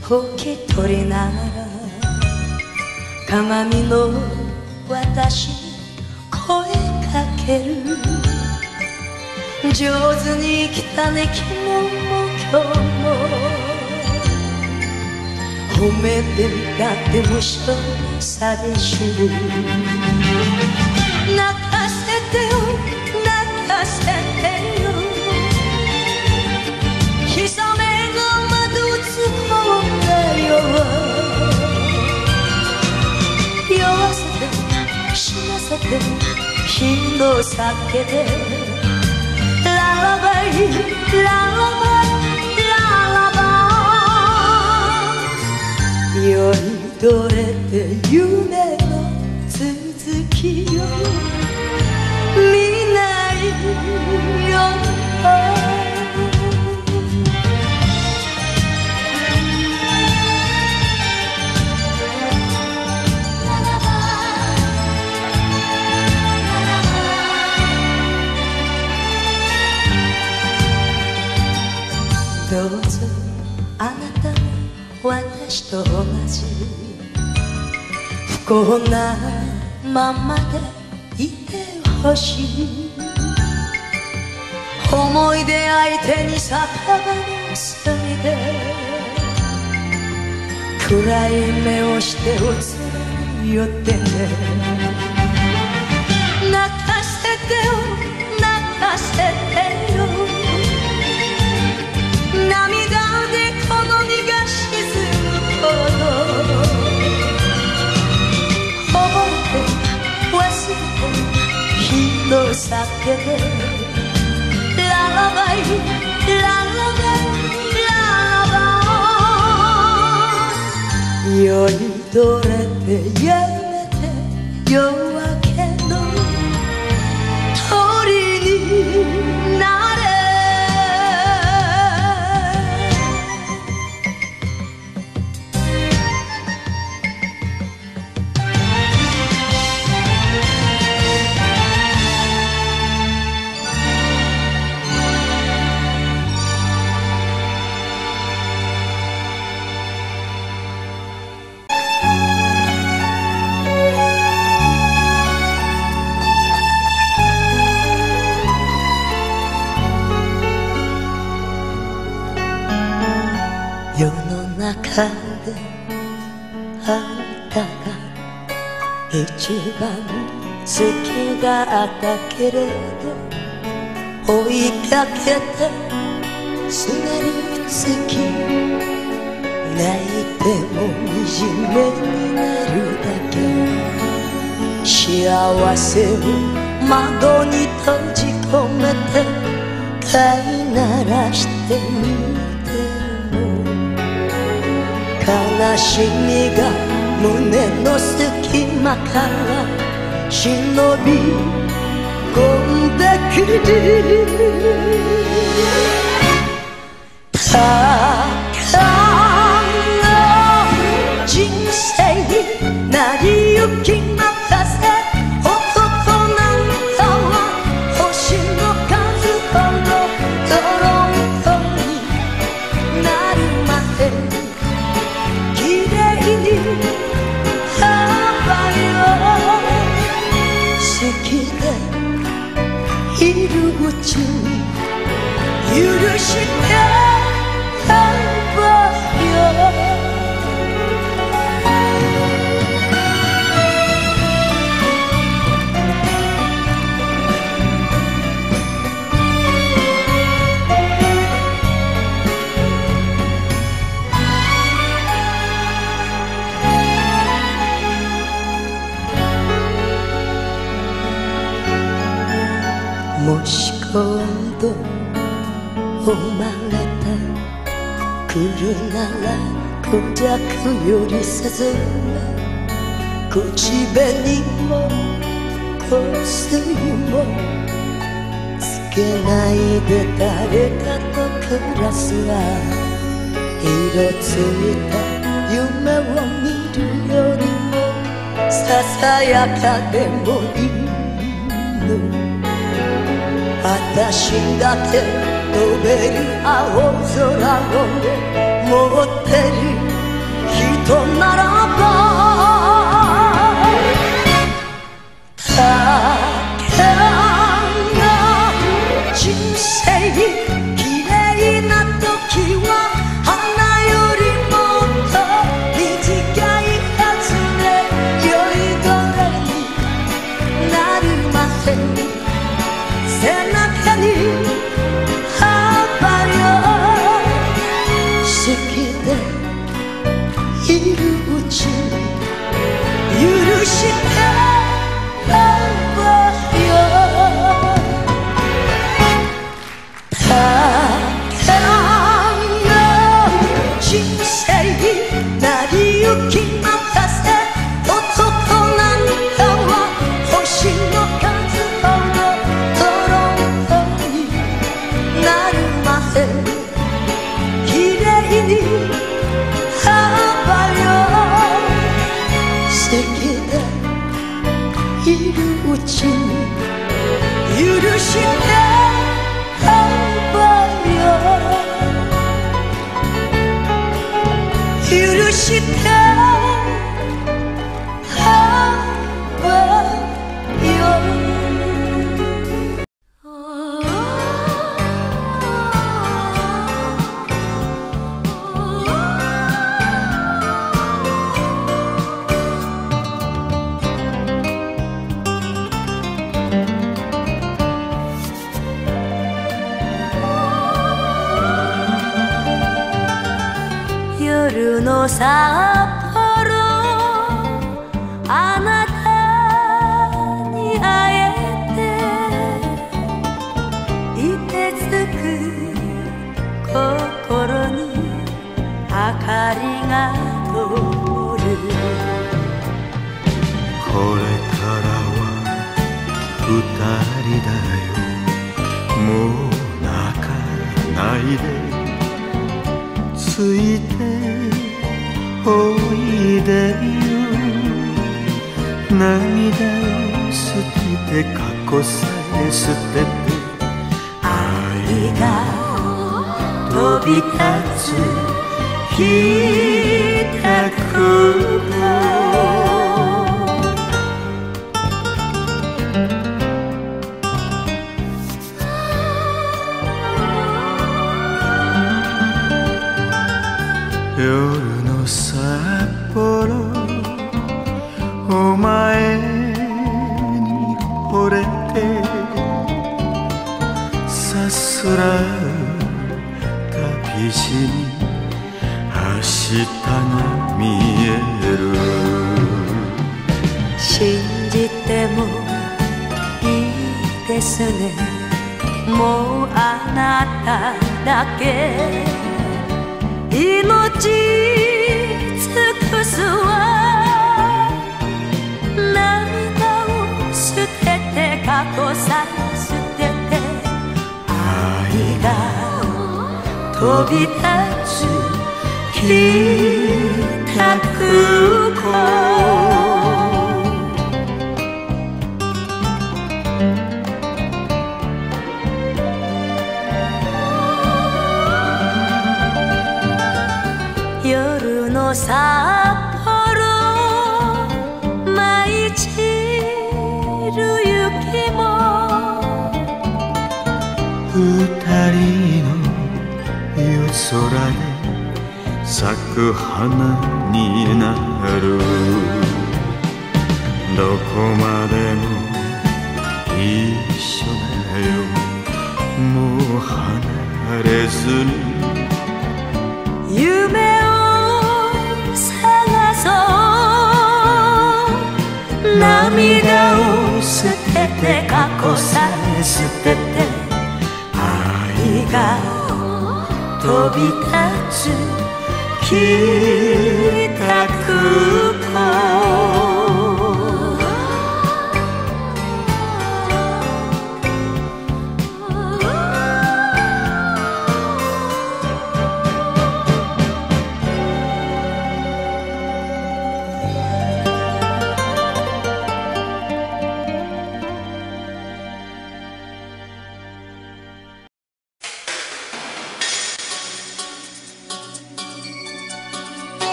拭き取りながら鏡の私に声かける。上手に生きたね昨日も今日も。褒めてだって無償さでしゅ。泣かせてよ泣かせてよ。日雨が窓打つ方が弱。酔わせて死なせて日の酒でララバイララバイララバイ。酔いどれて夢の続きよ見ないよ。どうぞあなたも私と同じ不幸なままでいてほしい。思い出相手に酒場の隅で暗い目をしておつに寄ってね。泣かせてよ泣かせてよ。涙でこの身が沈むほど覚えて忘れて日の酒でララバイララバイララバイ。酔いどれてやめて夜明けの鳥になれ。世の中であんたが一番好きだったけれど追いかけてすがりつき泣いても惨めになるだけ。幸せを窓に閉じ込めて飼いならしてみ悲しみが胸の隙間から忍び込んでくる。たかの人生になりゆき任せ。男なんかは星の数ほどトロントになるまで好きでいるうちに許してあばよ。もし今度生まれてくるならクジャクよりせず口紅も香水もつけないで誰かと暮らすわ。色ついた夢を見るよりもささやかでもいいの。私だけ飛べる青空を持ってるとならばたかが人生に綺麗な時は花よりもっと短いはずで酔いどれになりません背中に幅よ好きでいるうちに許しているうちに許してあばよ許してあばよ夜の札幌あなたに会えて凍てつく心に明かりが灯るこれからは二人だよもう泣かないでついておいでよ涙を捨てて過去さえ捨てて愛が飛び立つ北区夜の札幌お前に惚れてさすらう旅路に明日が見える信じてもいいですねもうあなただけ命尽くすわ涙を捨てて過去さえ捨てて愛が飛び立つ北空港夜の札幌舞い散る雪も二人の夜空で咲く花になるどこまでも一緒だよもう離れずに夢を探そう涙を捨てて過去さえ捨てて愛が飛び立つ北空港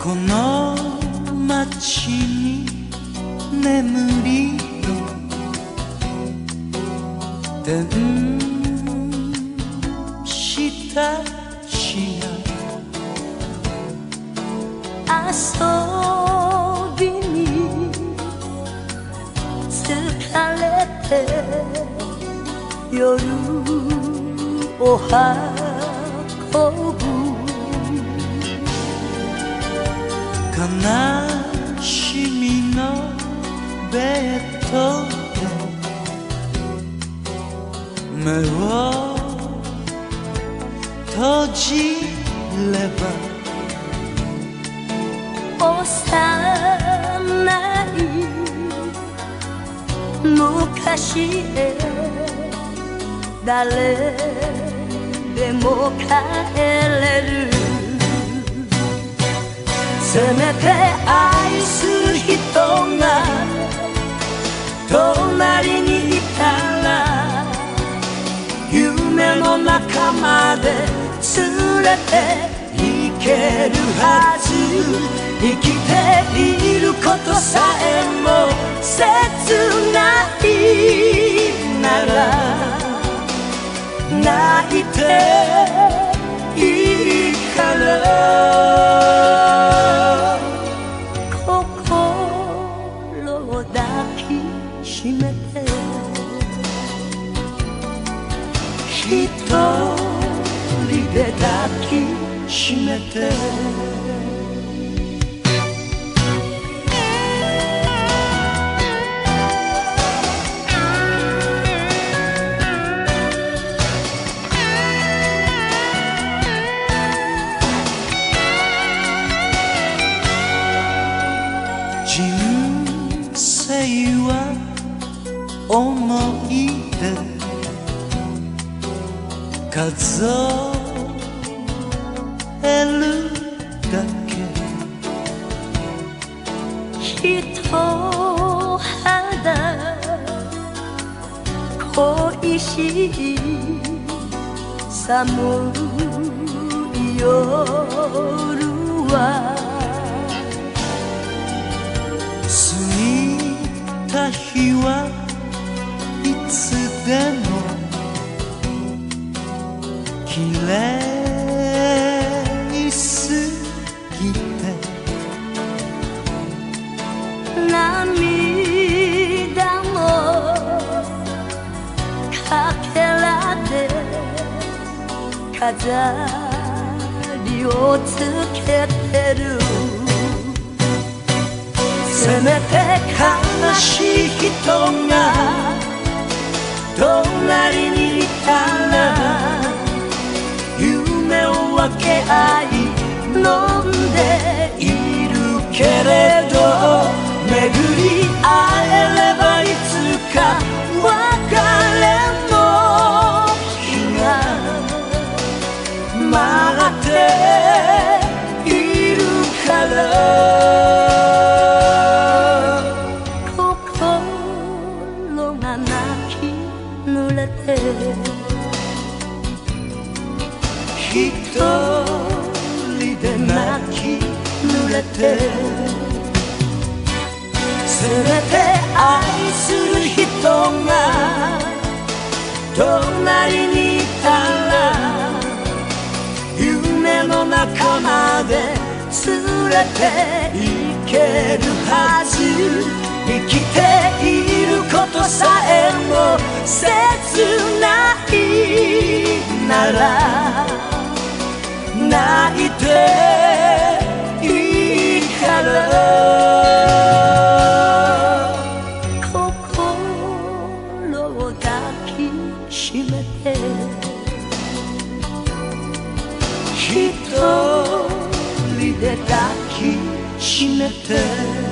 この街に眠りの天使たちが遊びに疲れて夜を運ぶ悲しみのベッドで目を閉じれば幼い昔へ誰でも帰れるせめて愛する人が隣にいたら夢の中まで連れて行けるはず生きていることさえも切ないなら泣いていいから心を抱きしめて一人で抱きしめて人生は思い出数えるだけ人肌恋しい寒い夜は過ぎた日はいつでも綺麗すぎて涙もかけらで飾りをつけてるせめて悲しい人が隣にいたら夢を分け合い飲んでいるけれど巡り会えればいつか別れの日が待っているから心が泣き濡れて一人で泣き濡れてせめて愛する人が隣にいたら夢の中まで連れて行けるはず生きていることさえも切ないなら泣いていいから心を抱きしめて一人で抱きしめて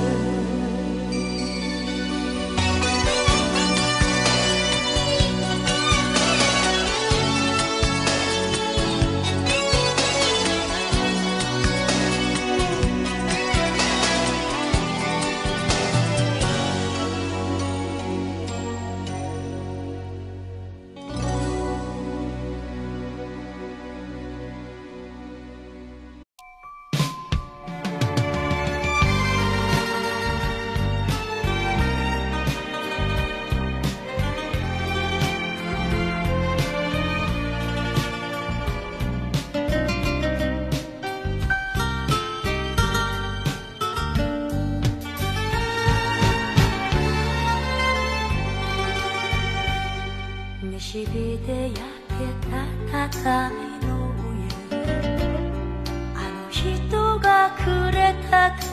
畳の上あの人がくれた旅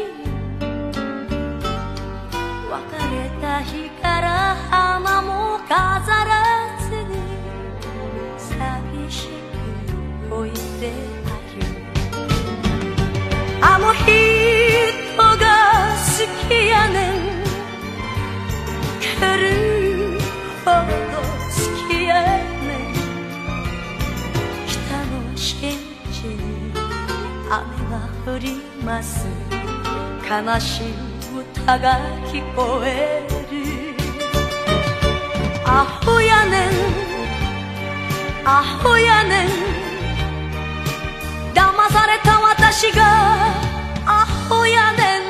別れた日から花も飾らずに寂しく置いてあるあの人が好きやねんけるほど好きやねん北の新地に雨が降ります悲しい歌が聞こえるアホやねんアホやねん騙された私がアホやねん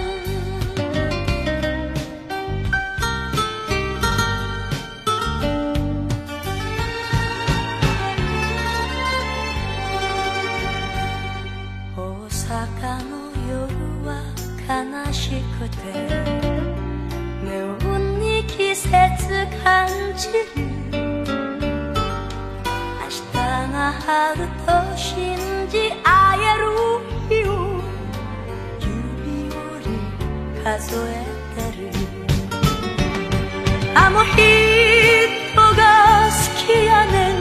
大阪の夜は悲しくてネオンに季節感じる明日が春と信じ合える日を指折り数えてるあの人が好きやねん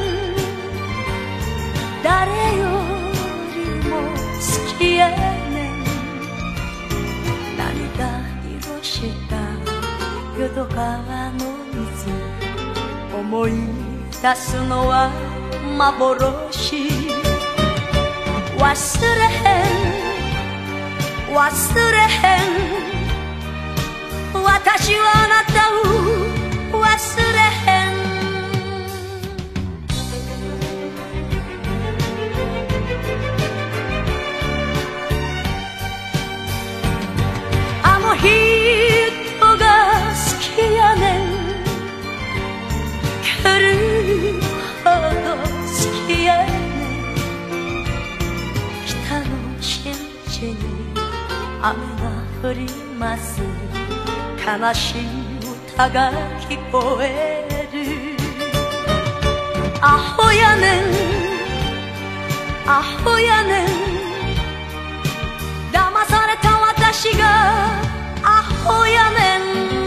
誰よりも好きやねん涙色した淀川の水思い出すのは幻忘れへん忘れへん私はあなたを忘れへんあの人が好きやねんけるほど好きやねん北の新地に雨が降ります悲しい歌が聞こえるアホやねんアホやねん騙された私がアホやねん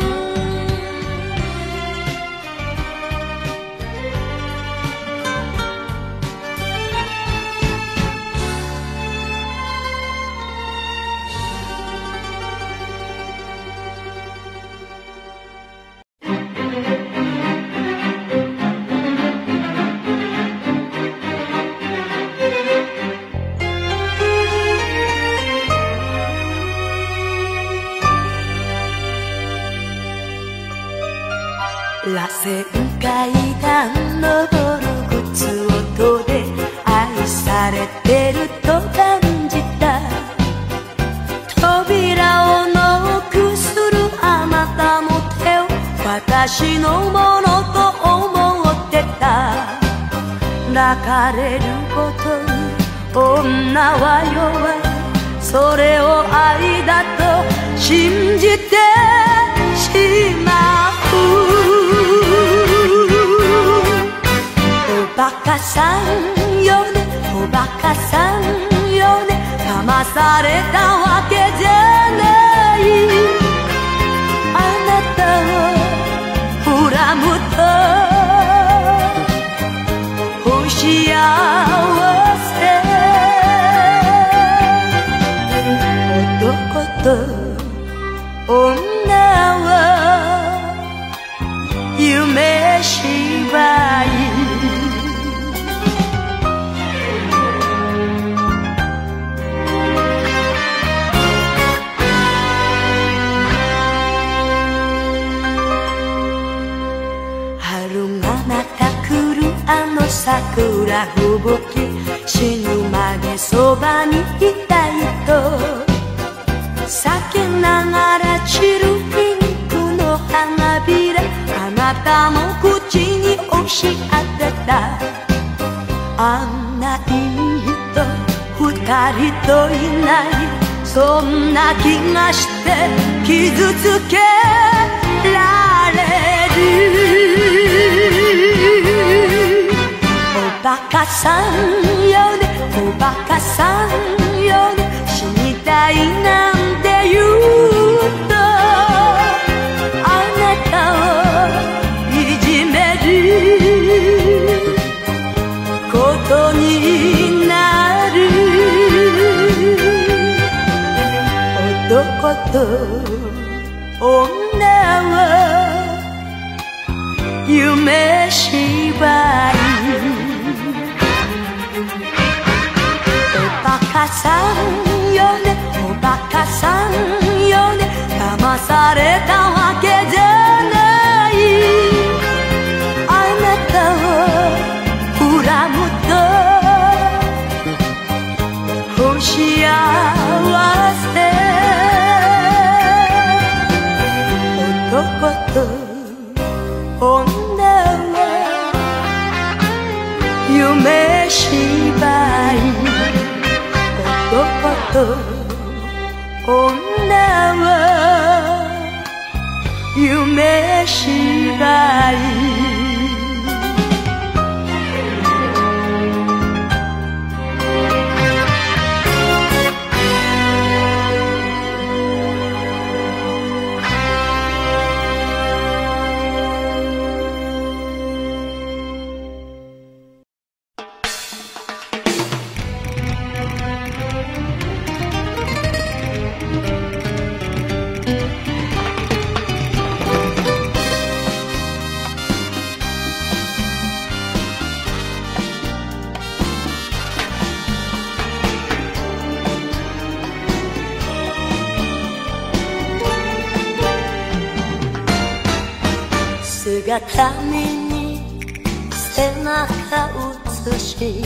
螺旋階段登る靴音で愛されてると感じた扉をノックするあなたの手を私のものと思ってた抱かれることに女は弱いそれを愛だと信じてしまうおバカさんよねおバカさんよね騙されたわけじゃないあなたを恨むと不幸せ男と女は夢芝居あの桜吹雪死ぬまでそばにいたいと避けながら散るピンクの花びらあなたの口に押し当てたあんないい人二人といないそんな気がして傷つけられるおババカさんよねおバカさんよね死にたいなんて言うとあなたをいじめることになる男と女は夢芝居おバカさんよねおバカさんよね騙されたわけじゃないあなたを恨むと不幸せ男と女は夢芝居男と女は夢芝居姿見に背中映し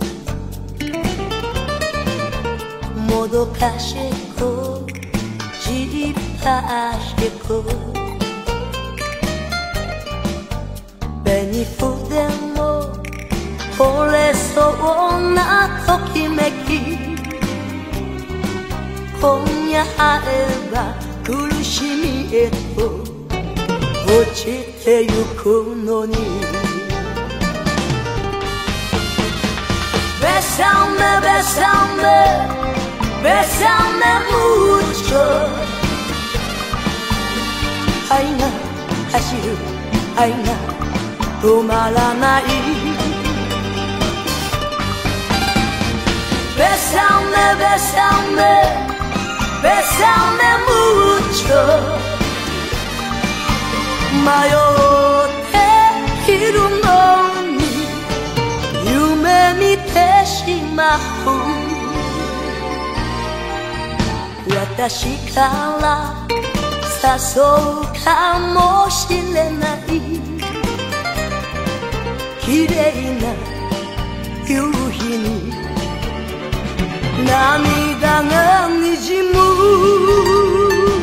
もどかしくじっぱしく紅筆も惚れそうなときめき今夜会えば苦しみへと落ちてゆくのに Bésame, bésame, bésame mucho 愛が走る愛が止まらない Bésame, bésame, bésame mucho迷っているのに夢見てしまう私から誘うかもしれない綺麗な夕日に涙がにじむ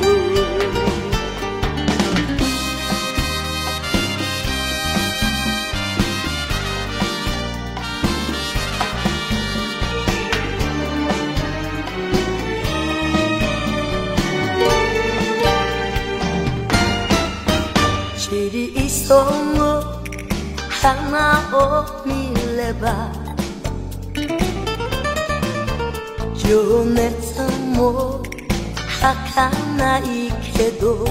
散り急ぐ花を見れば情熱も儚いけど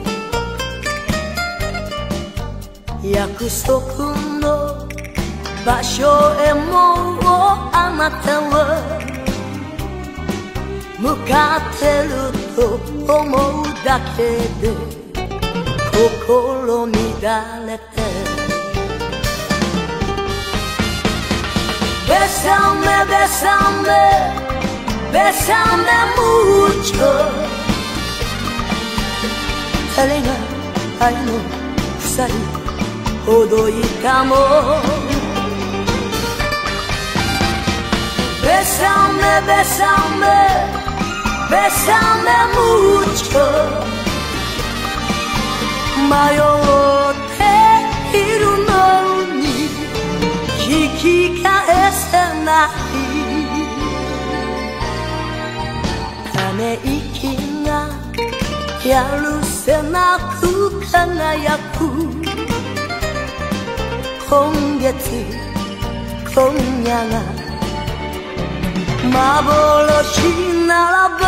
約束の場所へもうあなたは向かってると思うだけで心乱れて Bésame, bésame, bésame mucho 誰が愛の鎖ほどいたも Bésame, bésame, bésame mucho 迷っているのに引き返せないため息がやるせなく輝く今月今夜が幻ならば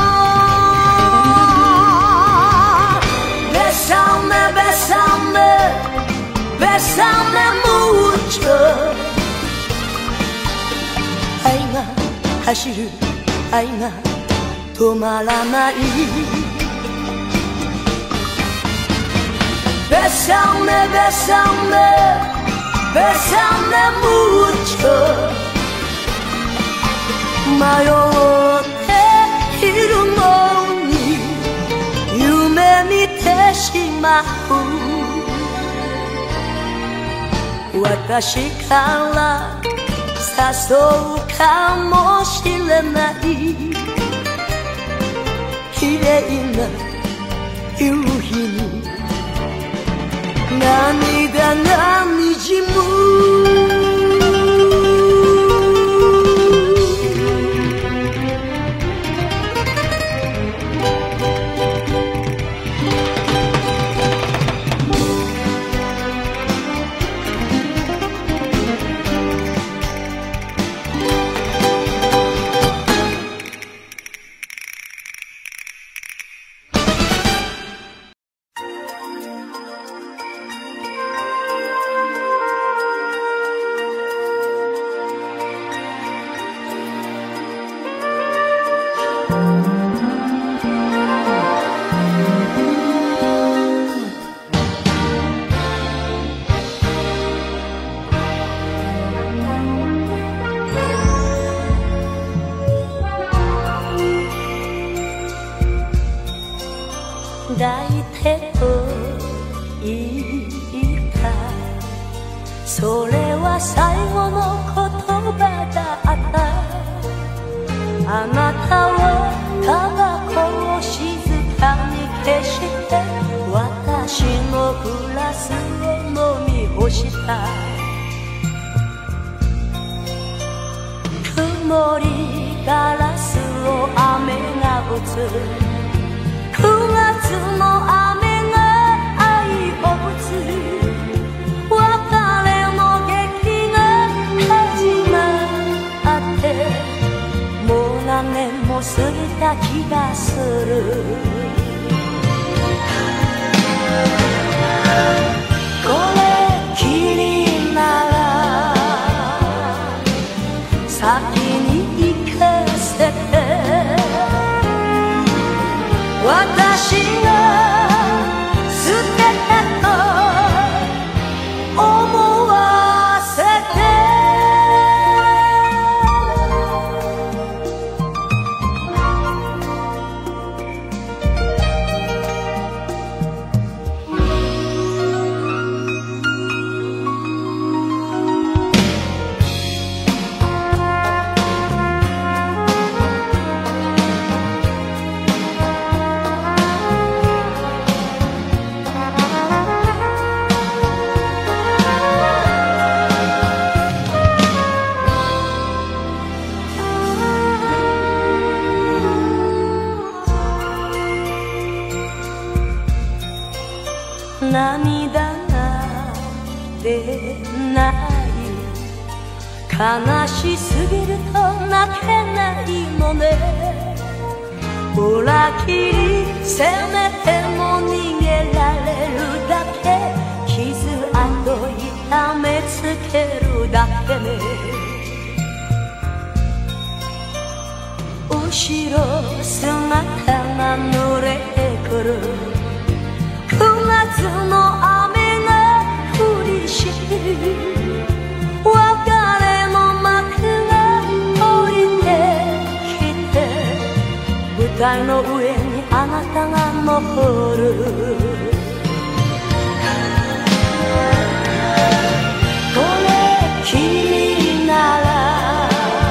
Bésame, bésame, bésame mucho 愛が走る愛が止まらない Bésame, bésame, bésame mucho 迷っているのに夢見てしまう私から誘うかもしれない綺麗な夕日に涙がにじむ抱いてと言ったそれは最後の言葉だったあなたはタバコを静かに消して私のグラスを飲み干した曇りガラスを雨が打つ9月の雨が愛を打つ別れの劇が始まってもう何年も過ぎた気がするこれきりなら先に行かせて私が捨てたと思わせて涙が出ない悲しすぎると泣けないのねほらきりせめても逃げられるだけ傷跡痛めつけるだけね後ろ姿が濡れてくる9月の雨が降りしきる別れの幕が降りてきて舞台の上にあなたが残るこれ君なら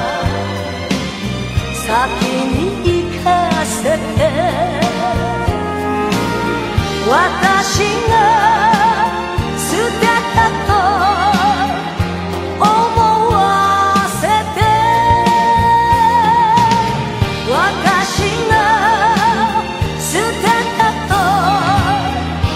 先に行かせて私が捨てたと思わせて私が捨てたと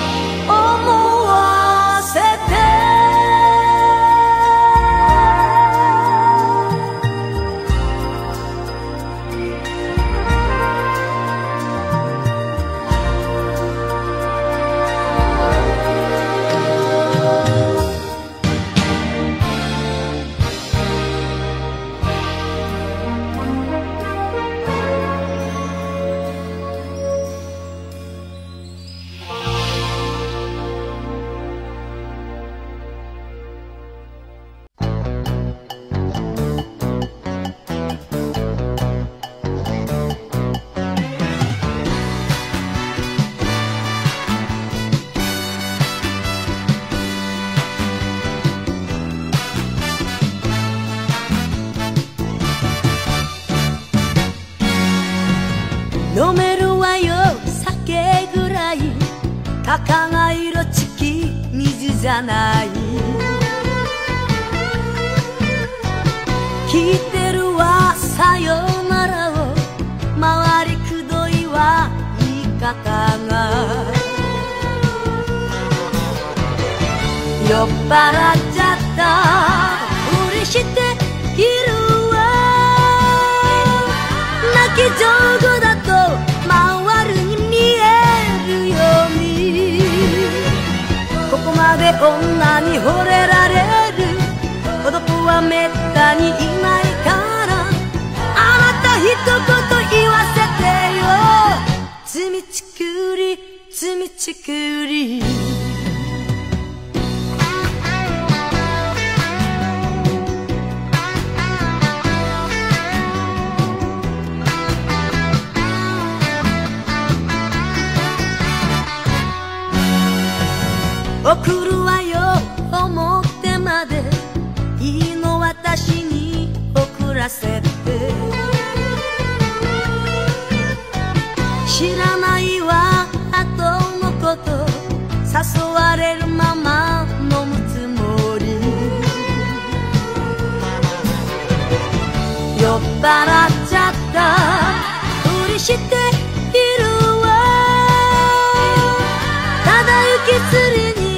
飲めるわよ酒ぐらい、たかが色ちき水じゃない。聞いてるわさよならを、回りくどいわ言い方が。酔っ払っちゃったふりしているわ。泣き上手だと回るに見えるように、ここまで女に惚れられる男はめったにいないから、あなた一言言わせてよ。罪作り罪作り。送るわよ表まで、いいの私に送らせて。知らないわ後のこと、誘われるまま飲むつもり。酔っ払っちゃったふりしているわ。ただ行きずりに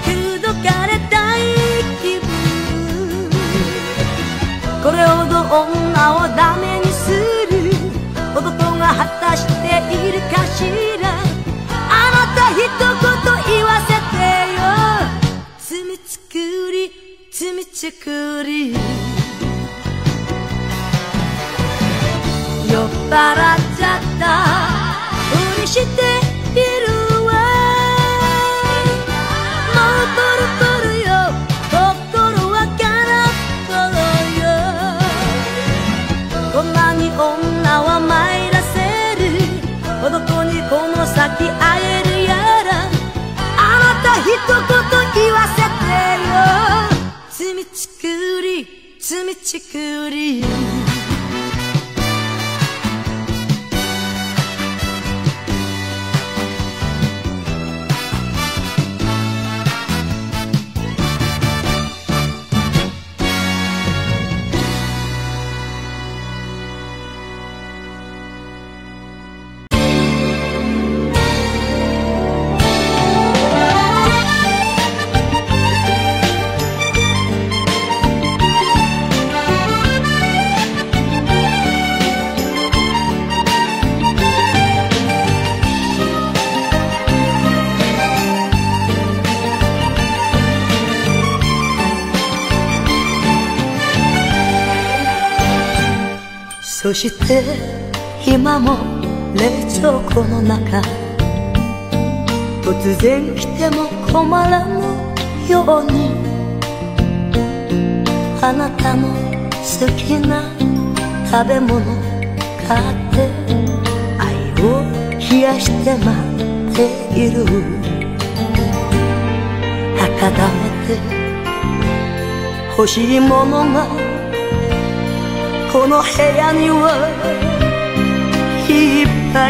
これほど女をダメにする男が果たしているかしら。あなた一言言わせてよ。罪作り罪作り。酔っ払っちゃったふりしているわ。もうトルトルよ心は空っぽよ。こんなに女は参らせる男にこの先会えるやら。あなた一言言わせてよ。罪作り罪作り。そして今も冷蔵庫の中、突然来ても困らぬように、あなたの好きな食べ物買って愛を冷やして待っている。温めて欲しいものがこの部屋にはいっぱい。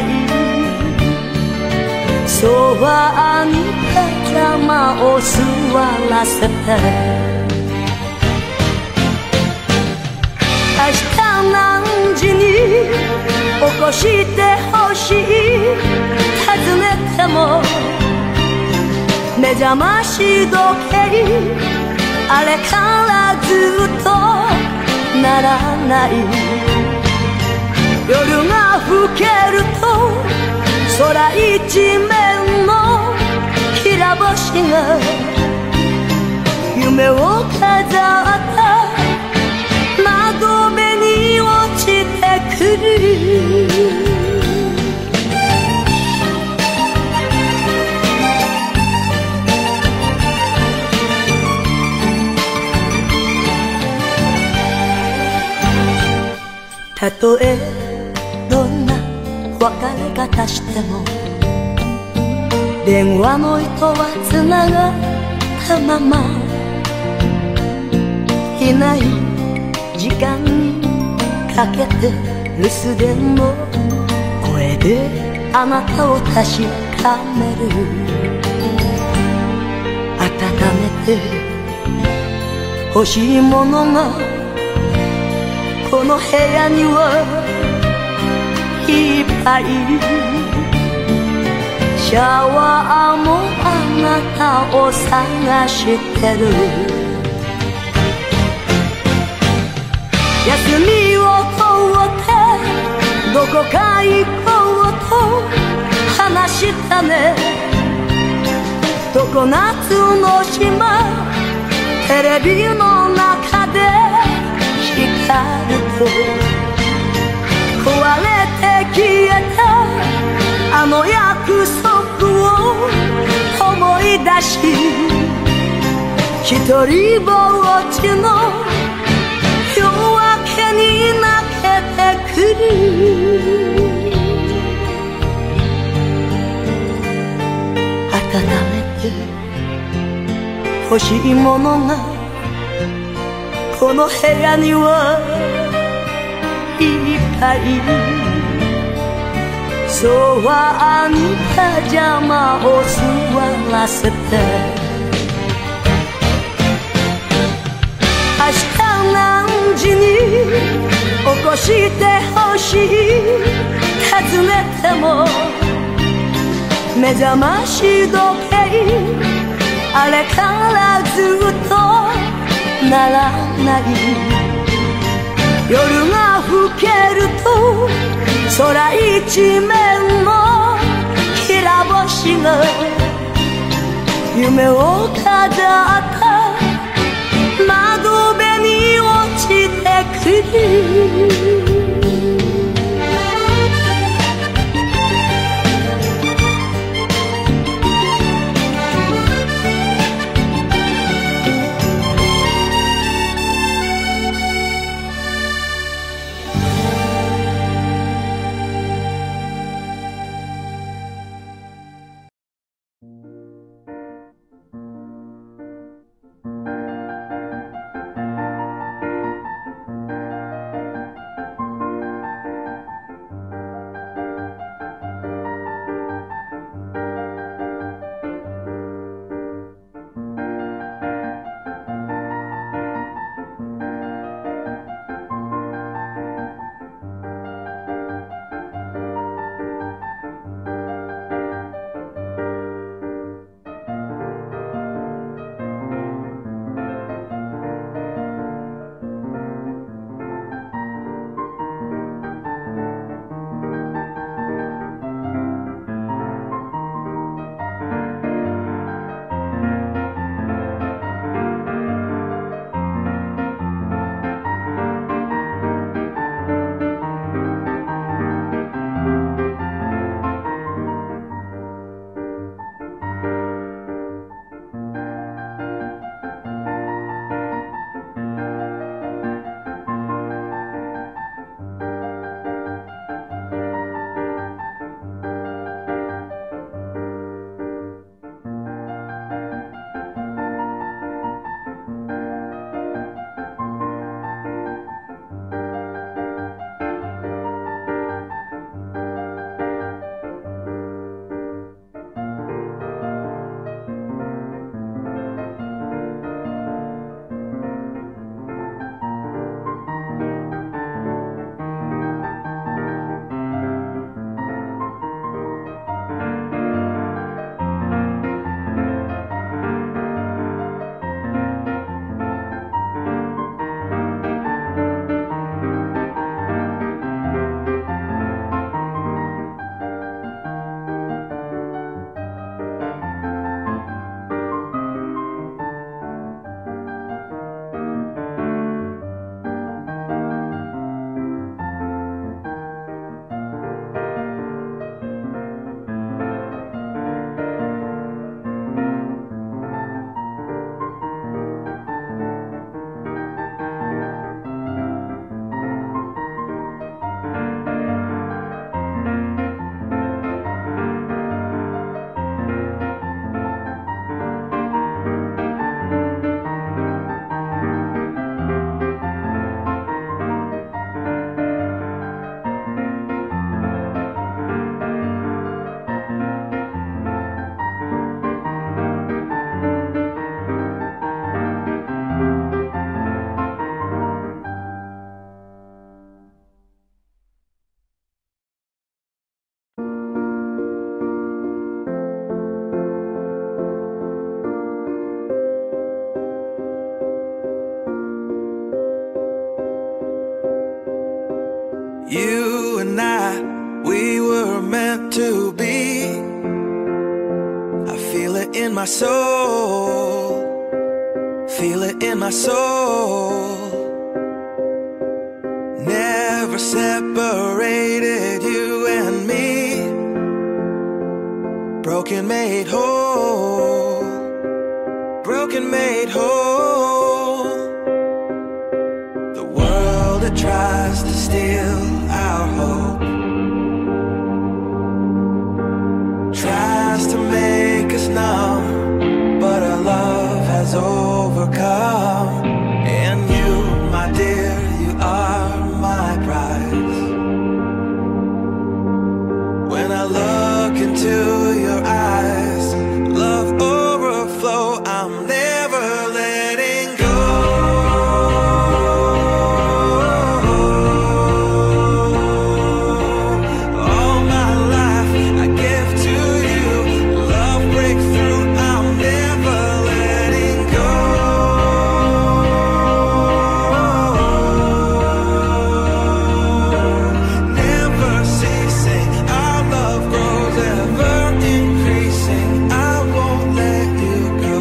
ソファにパジャマを座らせて、明日何時に起こしてほしい尋ねても、目覚まし時計あれからずっとならない。夜が更けると空一面のきら星が夢を飾った窓辺に落ちてくる。たとえどんな別れ方しても、電話の糸はつながったまま、いない時間にかけて留守電の声でであなたを確かめる。温めて欲しいものがこの部屋にはいっぱい。シャワーもあなたを探してる。休みを取ってどこか行こうと話したね。常夏の島テレビの中で光ると壊れて消えたあの約束を思い出し、一人ぼっちの夜明けに泣けてくる。温めて欲しいものがこの部屋にはいっぱい。ソファーにパジャマを座らせて、明日何時に起こしてほしい尋ねても目覚まし時計あれからずっとならない。夜が更けると空一面のきら星が夢を飾った窓辺に落ちてくる。 meant to be. I feel it in my soul, feel it in my soul. Never separated you and me. Broken made whole, broken made whole. The world that tries to steal our hope tries to make us numb, but our love has overcome. And you, my dear, you are my prize. When I look into your eyes, love overflow, I'm never letting go. All my life I give to you, love breakthrough, I'm never letting go. Never ceasing, our love grows ever increasing, I won't let you go.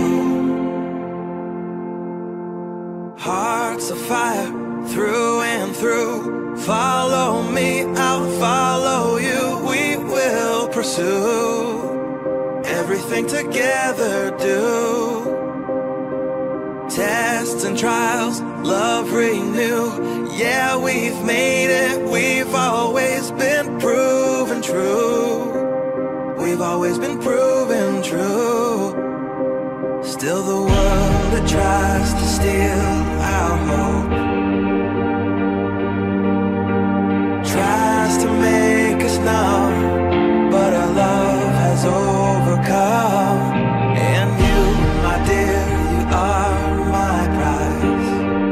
Hearts of fire through and through, follow me, I'll follow you. We will pursue everything together, do tests and trials, love renew. Yeah, we've made it, we've always been proven true. We've always been proven true. Still the world that tries to steal our hope tries to make us numb, but our love has overcome. And you, my dear, you are my prize.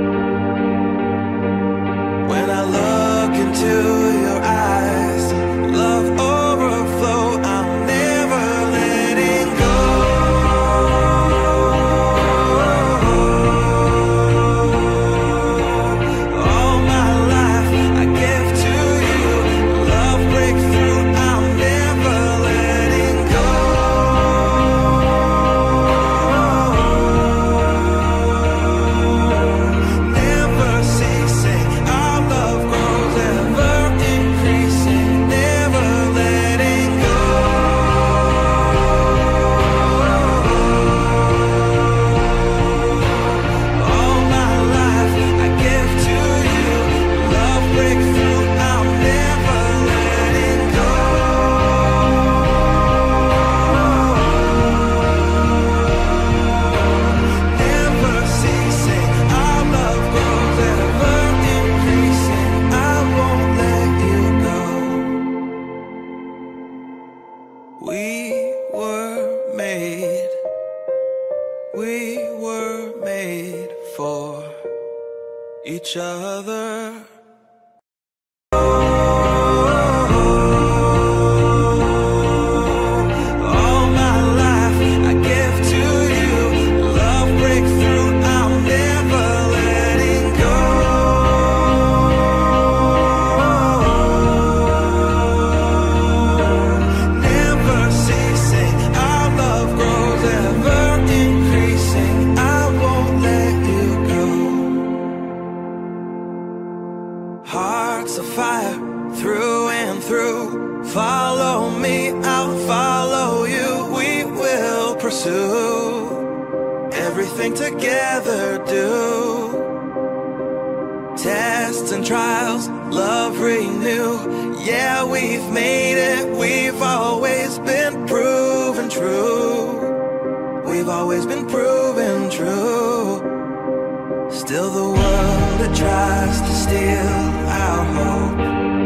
When I look into your eyes, love overflow, I'm never letting go. All my life I give to you, love breakthrough, I'm never letting go. Never ceasing, our love grows ever increasing, never letting go. All my life I give to you, love breakthrough, I'm never letting go. Never ceasing, our love grows ever increasing, I won't let you go. We were made for each other. All my life I give to you, love breakthrough, I'm never letting go. Never ceasing, our love grows ever increasing, I won't let you go. Hearts of fire through and through, follow me, I'll follow you. We will pursue everything together, do tests and trials, love renew. Yeah, we've made it, we've always been proven true. We've always been proven true. Still the world that tries to steal our hope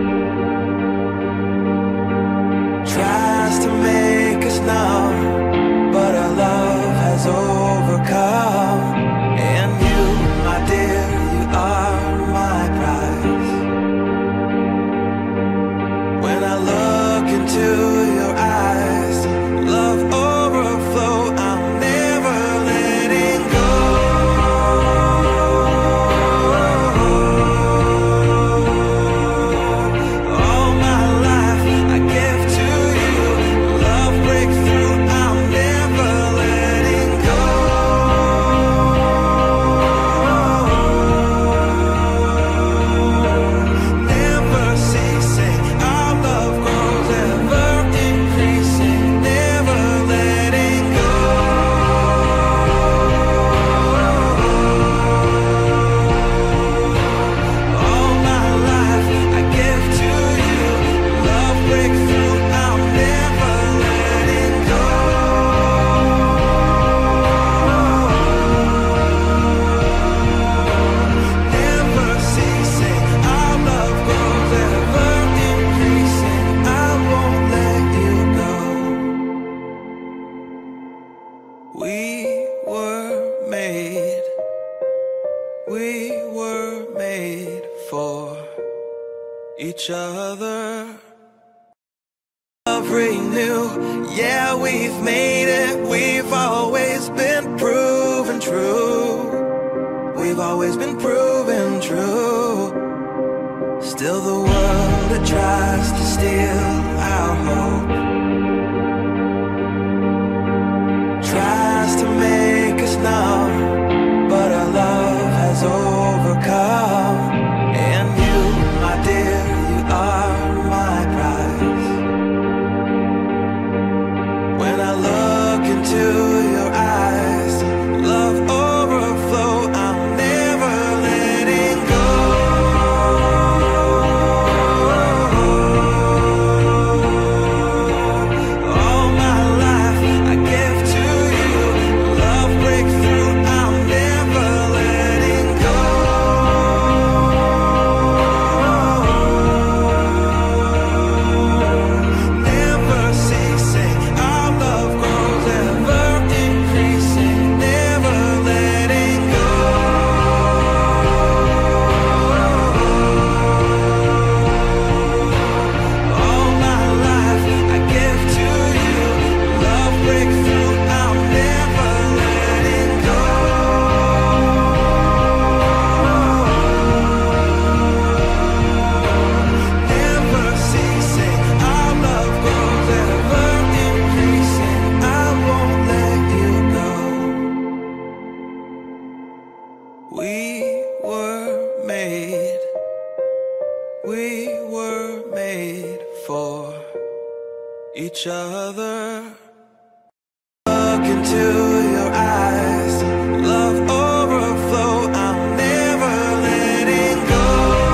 tries to make us numb, but our love has overcome. And you, my dear, you are my prize. When I look into your eyes, love overflow, I'm never letting go. All my life I give to each other. Love renew, yeah, we've made it. We've always been proven true. We've always been proven true. Still the world that tries to steal our hope tries to make us numb, but our love has overcome. And you, my dear, you are my prize. When I look into your eyes, love overflow, I'm never letting go. All my life I give to you, love breakthrough, I'm never letting go. Never ceasing, our love grows, ever increasing, never letting go. All my life I give to you, love breakthrough, I'm never letting go. Never ceasing, our love grows, ever increasing, I won't let you go. We were made for each other. Look into your eyes, love overflow, I'm never letting go.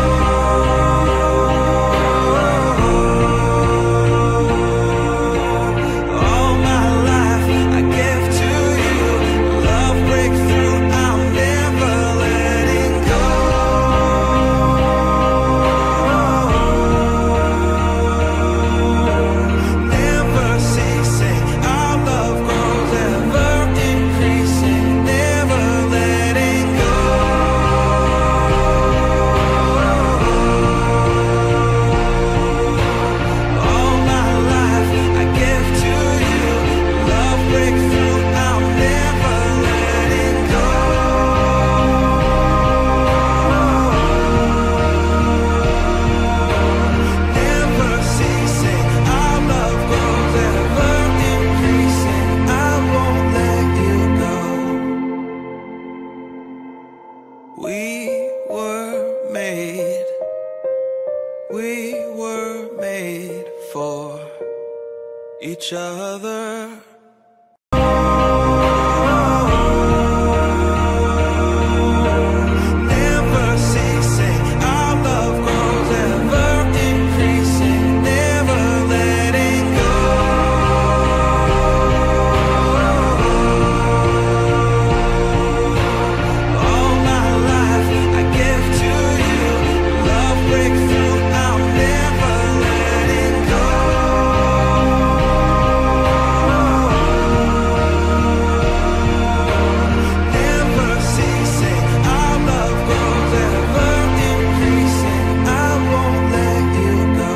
All my life I give to you, love breakthrough, I'm never letting go. Never ceasing, our love grows, ever increasing, never letting go. All my life I give to you, love breakthrough, I'm never letting go. Never ceasing, our love grows, ever increasing, I won't let you go. We were made for each other. Never ceasing, our love grows, ever increasing, never letting go. All my life I give to you, love breakthrough, I'm never letting go. Never ceasing, our love grows, ever increasing, I won't let you go.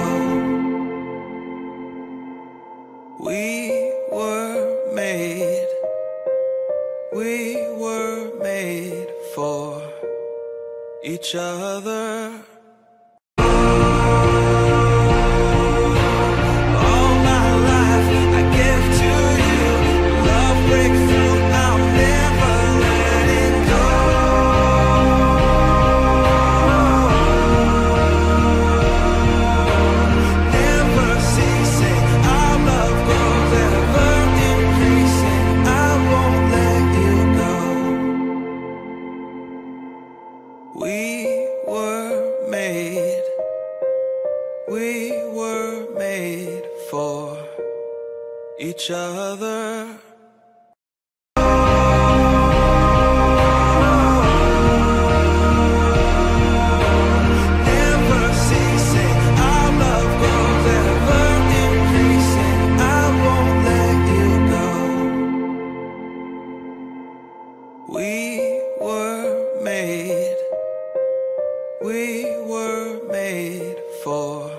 We were made for each other. All my life I give to you, love breakthrough, I'm never letting go. Never ceasing, our love grows, ever increasing, I won't let you go. We were made for each other. Never ceasing, our love grows, ever increasing, I won't let you go. We were made for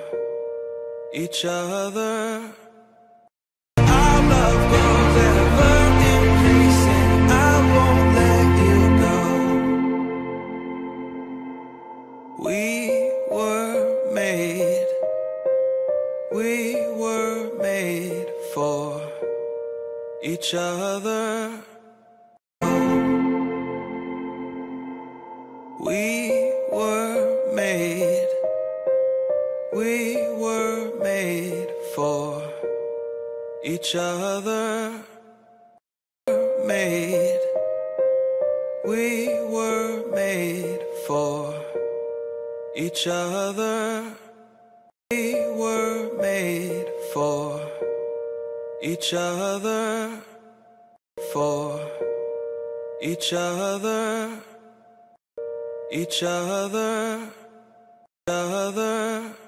each other. Our love grows ever increasing. I won't let you go. We were made for each other. We were made for each other. We were made for each other. We were made for each other. For each other. Each other.